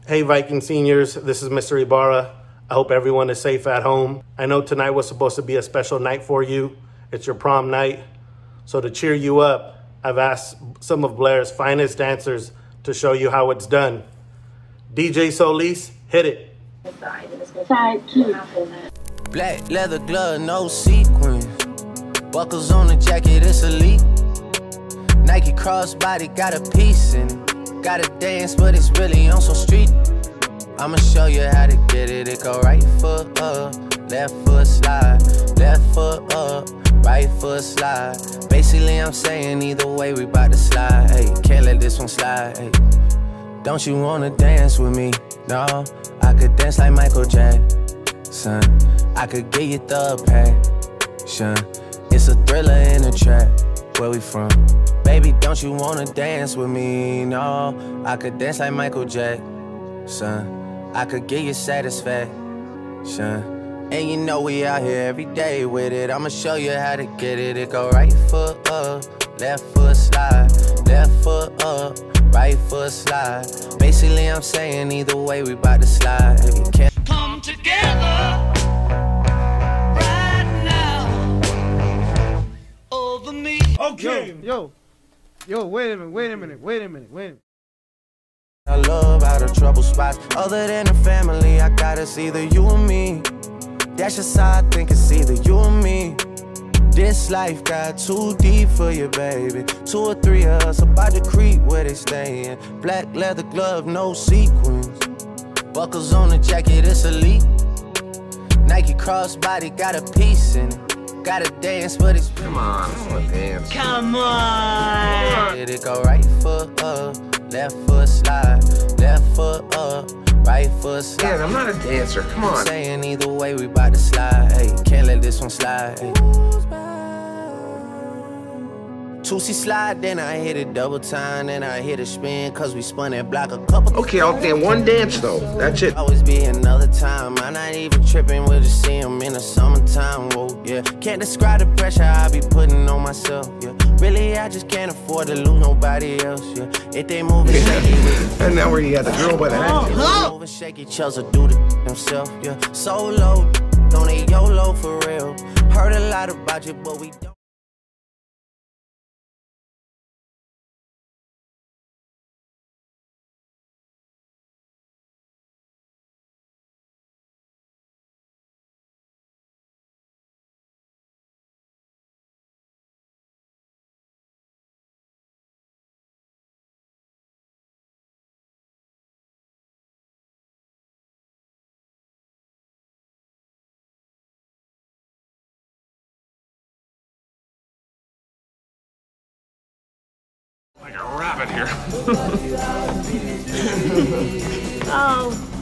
Hey Viking seniors, this is Mr. Ibarra. I hope everyone is safe at home. I know tonight was supposed to be a special night for you. It's your prom night. So to cheer you up, I've asked some of Blair's finest dancers to show you how it's done. DJ Solis, hit it. Side 2. Black leather glove, no sequins. Buckles on the jacket, it's elite. Nike crossbody, got a piece in it. Gotta dance, but it's really on some street. I'ma show you how to get it. It go right foot up, left foot slide. Left foot up, right foot slide. Basically, I'm saying either way, we bout to slide. Hey, can't let this one slide. Hey. Don't you wanna dance with me? No, I could dance like Michael Jackson. I could get you the passion. It's a thriller in the trap. Where we from? Baby, don't you wanna dance with me? No, I could dance like Michael Jackson. I could give you satisfaction. And you know we out here every day with it. I'ma show you how to get it. It go right foot up, left foot slide. Left foot up, right foot slide. Basically, I'm saying either way, we bout to slide. Hey, can't come together right now over me. Okay. Yo, wait a minute. I love out of trouble spots. Other than the family, I got it's either you or me. That's just how I think it's either you or me. This life got too deep for you, baby. 2 or 3 of us about to creep where they stayin'. Black leather glove, no sequins. Buckles on the jacket, it's elite. Nike crossbody, got a piece in it. Gotta dance, but it's come on, I wanna dance. Come on. It go right foot up, left foot slide. Left foot up, right foot slide. Man, I'm not a dancer. Come on. I'm saying either way, we bout to slide. Hey, can't let this one slide. Hey. 2C slide, then I hit it double time, then I hit a spin, cause we spun that block a couple. Okay, I'll dance one dance though. That's it. Always be another time. I'm not even tripping, we'll just see him in the summertime. Whoa, yeah. Can't describe the pressure I be putting on myself. Yeah. Really, I just can't afford to lose nobody else. Yeah. If they moving shaky, and now where you got the girl by the neck. Moving shaky, Chelsea do the himself. Yeah. So low, don't they YOLO for real. Heard a lot about you, but we don't. Like a rabbit here. Oh.